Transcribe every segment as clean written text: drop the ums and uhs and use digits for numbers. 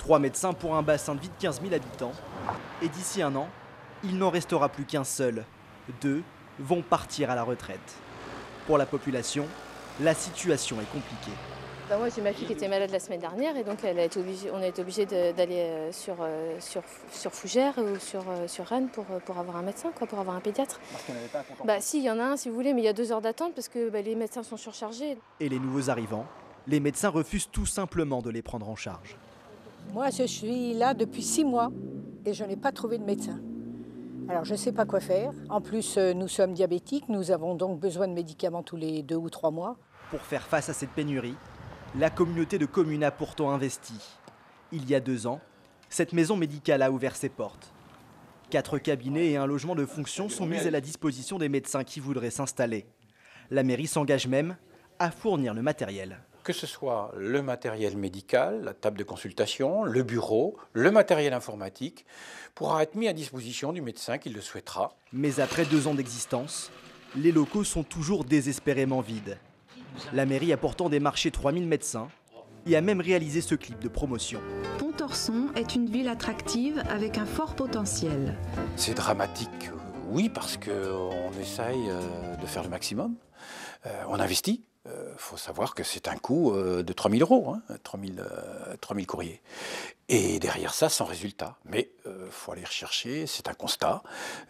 3 médecins pour un bassin de vie de 15 000 habitants. Et d'ici un an, il n'en restera plus qu'un seul. 2 vont partir à la retraite. Pour la population, la situation est compliquée. Moi, j'ai ma fille qui était malade la semaine dernière et donc on a été obligé d'aller sur Fougères ou sur Rennes pour avoir un médecin, pour avoir un pédiatre. Parce qu'il n'y en avait pas à Contentin. Si, il y en a un si vous voulez, mais il y a 2 heures d'attente parce que les médecins sont surchargés. Et les nouveaux arrivants, les médecins refusent tout simplement de les prendre en charge. Moi, je suis là depuis 6 mois et je n'ai pas trouvé de médecin. Alors, je ne sais pas quoi faire. En plus, nous sommes diabétiques, nous avons donc besoin de médicaments tous les 2 ou 3 mois. Pour faire face à cette pénurie, la communauté de communes a pourtant investi. Il y a 2 ans, cette maison médicale a ouvert ses portes. 4 cabinets et un logement de fonction sont mis à la disposition des médecins qui voudraient s'installer. La mairie s'engage même à fournir le matériel. Que ce soit le matériel médical, la table de consultation, le bureau, le matériel informatique, pourra être mis à disposition du médecin qui le souhaitera. Mais après 2 ans d'existence, les locaux sont toujours désespérément vides. La mairie a pourtant démarché 3000 médecins et a même réalisé ce clip de promotion. Pontorson est une ville attractive avec un fort potentiel. C'est dramatique, oui, parce qu'on essaye de faire le maximum. On investit. Faut savoir que c'est un coût de 3 000 €, 3 000 courriers. Et derrière ça, sans résultat. Mais faut aller rechercher, c'est un constat.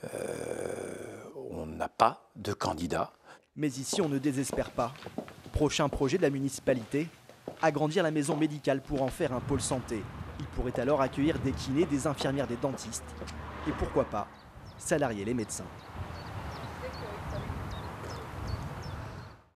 On n'a pas de candidat. Mais ici, on ne désespère pas. Prochain projet de la municipalité, agrandir la maison médicale pour en faire un pôle santé. Il pourrait alors accueillir des kinés, des infirmières, des dentistes. Et pourquoi pas, salarier les médecins.